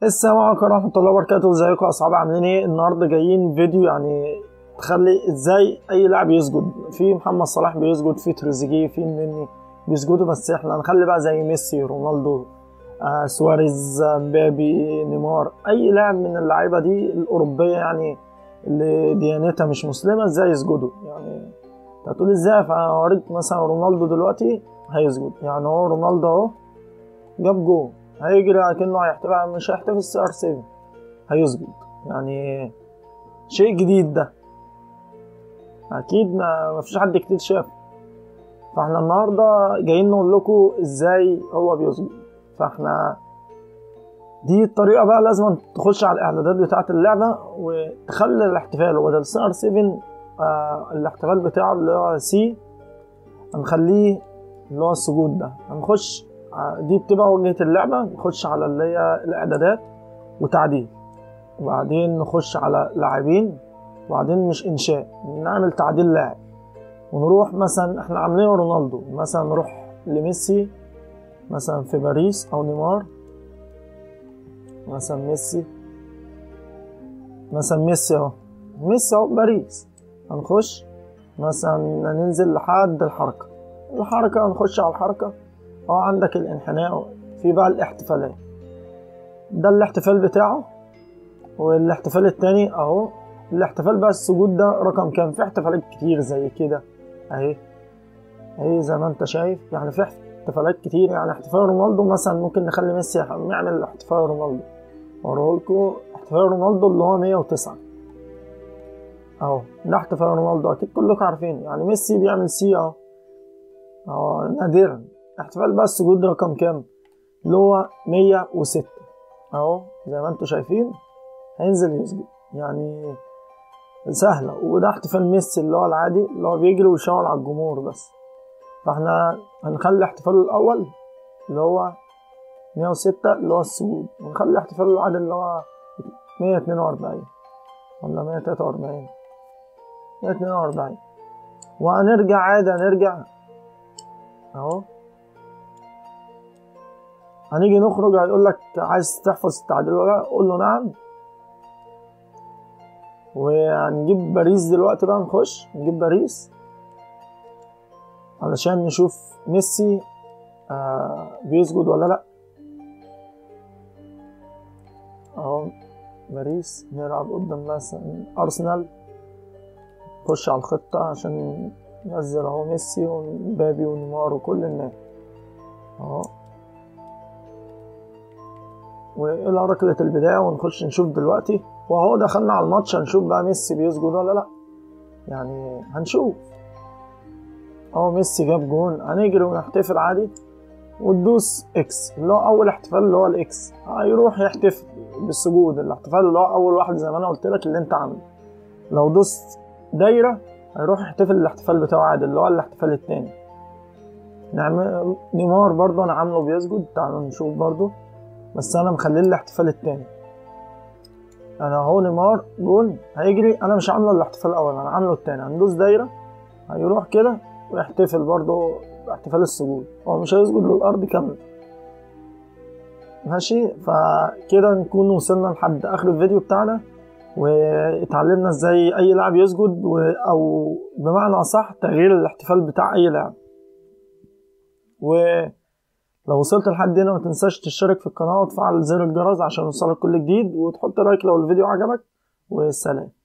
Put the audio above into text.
السلام عليكم ورحمة الله وبركاته. ازيكم يا اصحابي، عاملين ايه؟ النهارده جايين فيديو يعني تخلي ازاي اي لاعب يسجد. في محمد صلاح بيسجد، في تريزيجيه، في النني بيسجدوا، بس احنا هنخلي بقى زي ميسي، رونالدو، سواريز، مبابي، نيمار، اي لاعب من اللعيبة دي الاوروبية يعني اللي ديانتها مش مسلمة ازاي يسجدوا. يعني هتقول ازاي؟ فهوريك مثلا رونالدو دلوقتي هيسجد. يعني هو رونالدو اهو جاب جول، هيجري كأنه هيحتفل، مش هيحتفل CR7، هيسجد. يعني شيء جديد ده، اكيد ما فيش حد كتير شاف. فاحنا النهارده جايين نقول لكم ازاي هو بيسجد. فاحنا دي الطريقه بقى، لازم تخش على الاعدادات بتاعه اللعبه وتخلي الاحتفال بدل CR7 الاحتفال بتاعه اللي هو سي، هنخليه اللي هو السجود ده. هنخش دي بتبقى واجهة اللعبة، نخش على اللي هي الإعدادات وتعديل، وبعدين نخش على لاعبين، وبعدين مش إنشاء، نعمل تعديل لاعب، ونروح مثلا احنا عاملين رونالدو، مثلا نروح لميسي مثلا في باريس، أو نيمار مثلا، ميسي اهو، ميسي اهو باريس. هنخش مثلا ننزل لحد الحركة، هنخش على الحركة. عندك الانحناء، في بقى الاحتفالات، ده الاحتفال بتاعه، والاحتفال التاني اهو الاحتفال بقى السجود ده رقم كام. في احتفالات كتير زي كده اهي زي ما انت شايف، يعني في احتفالات كتير. يعني احتفال رونالدو مثلا ممكن نخلي ميسي نعمل احتفال رونالدو، اوريهولكوا احتفال رونالدو اللي هو 109 اهو، ده احتفال رونالدو اكيد كلكم عارفين. يعني ميسي بيعمل سي اهو نادرا. احتفال بقى السجود رقم كام؟ اللي هو 106 اهو، زي ما انتم شايفين هينزل يسجد. يعني سهلة. وده احتفال ميسي اللي هو العادي، اللي هو بيجري ويشاور على الجمهور بس. فاحنا هنخلي الاحتفال الاول اللي هو 106 اللي هو السجود، ونخلي الاحتفال العادي اللي هو 142 ولا 142. وهنرجع عادي، هنرجع اهو، هنيجي نخرج هيقول لك عايز تحفظ التعديل ولا؟ قول له نعم. وهنجيب باريس دلوقتي بقى، نجيب باريس علشان نشوف ميسي بيسجد ولا لا. اهو باريس نلعب قدام مثلا ارسنال، نخش على الخطة عشان ننزل اهو ميسي ومبابي ونيمار وكل الناس اهو، والى ركلة البداية ونخش نشوف دلوقتي. واهو دخلنا على الماتش، هنشوف بقى ميسي بيسجد ولا لا. يعني هنشوف اهو ميسي جاب جون، هنجري ونحتفل عادي، وتدوس اكس اللي هو اول احتفال اللي هو الاكس، هيروح يحتفل بالسجود. الاحتفال اللي هو اول واحد زي ما انا قلت لك اللي انت عامله. لو دوست دايرة هيروح يحتفل الاحتفال بتاعه عادي اللي هو الاحتفال التاني. نعمل نيمار برضه انا عامله بيسجد، تعالوا نشوف برضه، بس انا مخليه الاحتفال التاني. انا اهو نيمار جول هيجري، انا مش عامله الاحتفال الاول، انا عامله التاني. هندوس دايرة هيروح كده ويحتفل برضه باحتفال السجود، هو مش هيسجد للارض كامله. ماشي، فكده نكون وصلنا لحد اخر الفيديو بتاعنا، واتعلمنا ازاي اي لاعب يسجد، او بمعنى اصح تغيير الاحتفال بتاع اي لاعب. ولو وصلت لحد هنا ما تنساش تشترك في القناه وتفعل زر الجرس عشان يوصلك كل جديد، وتحط لايك لو الفيديو عجبك. والسلام.